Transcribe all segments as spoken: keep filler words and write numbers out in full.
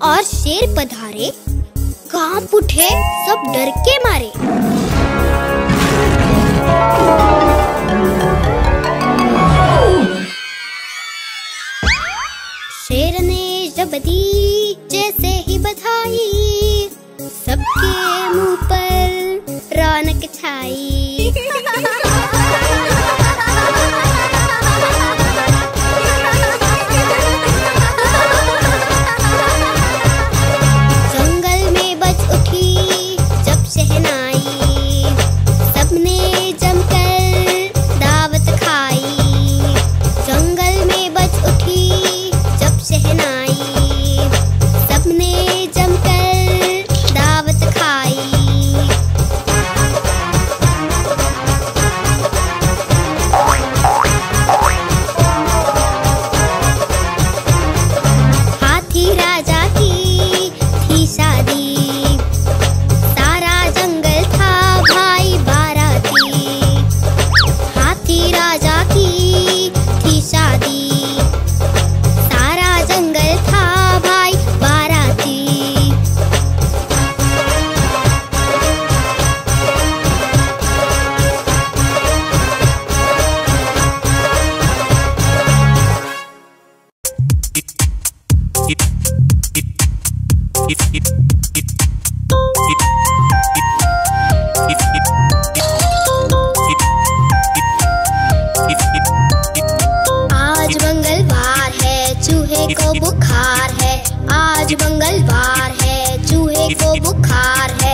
और शेर पधारे, कांप उठे सब डर के मारे। शेर ने जब दी जैसे ही बधाई, सबके मुंह पर रौनक छाई। जंगल में बज उठी जब शहनाई, सबने जमकर दावत खाई। जंगल में बज उठी जब शहनाई, सबने जमकर दावत खाई। हाथी राजा की थी शादी, सारा जंगल था भाई बाराती। हाथी राजा की थी शादी, सारा जंगल था भाई बाराती। आज मंगलवार है, चूहे को बुखार है। आज मंगलवार है, चूहे को बुखार है।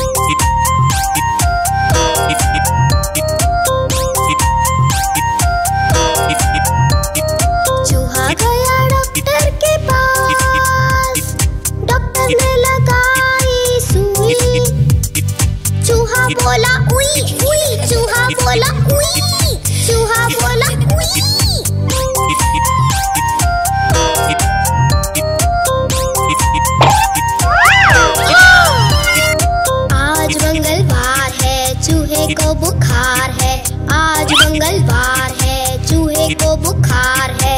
चूहा गया डॉक्टर के पास, डॉक्टर ने लगाई सुई। चूहा बोला उई उई, चूहा बोला उई, चूहा बोला उई। आज मंगलवार है, चूहे को बुखार है। आज मंगलवार है, चूहे को बुखार है।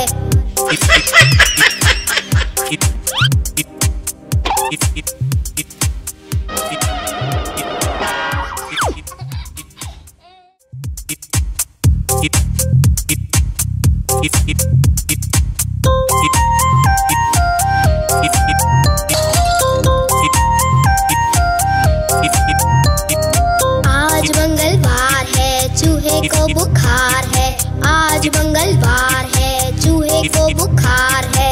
आज मंगलवार है, चूहे को बुखार है। आज मंगलवार है, चूहे को बुखार है।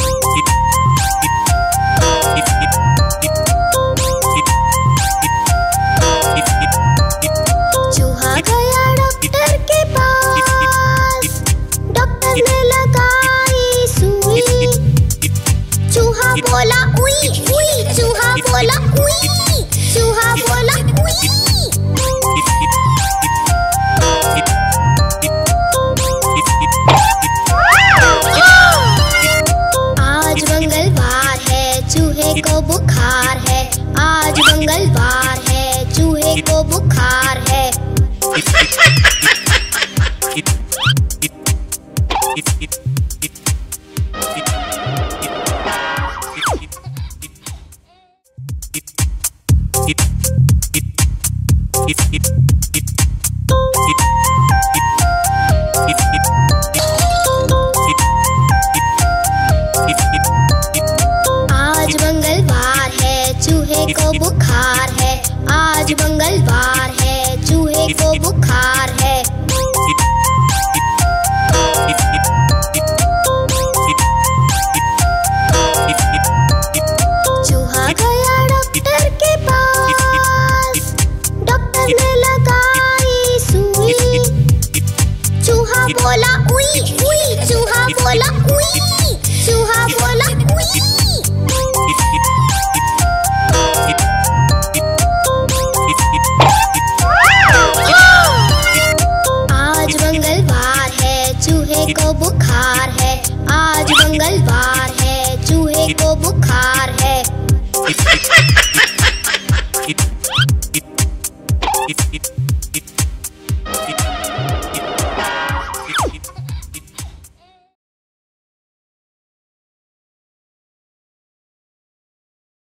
चूहा गया डॉक्टर के पास, डॉक्टर ने लगाई सुई। चूहा बोला उई उई, चूहा बोला उई, चूहा बोला उई। आज मंगलवार है, चूहे को बुखार है। आज मंगलवार है, चूहे को बुखार है। आज मंगलवार है, चूहे को बुखार है। आज मंगलवार है, चूहे को बुखार है। चूहा गया डॉक्टर के पास, डॉक्टर ने लगाई सुई। चूहा बोला उई उई, चूहा बोला उई, चूहा बोला उई। आज मंगलवार है, चूहे को बुखार है। आज मंगलवार है, चूहे को बुखार है। it, it, it, it.